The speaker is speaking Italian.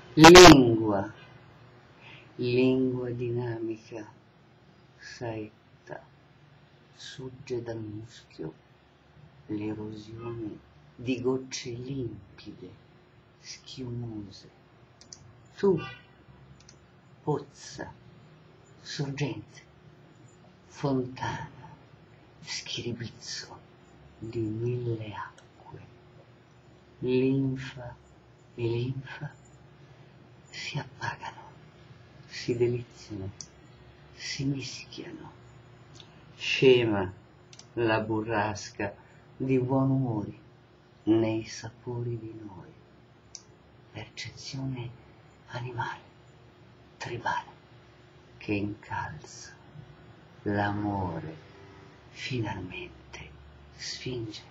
Lingua, lingua dinamica, saetta, sugge dal muschio l'erosione di gocce limpide, schiumose. Tu, pozza, sorgente, fontana, schiribizzo di mille acque, linfa e linfa si appagano, si deliziano, si mischiano. Scema la burrasca di buon umori nei sapori di noi, percezione animale, tribale, che incalza l'amore finalmente sfinge.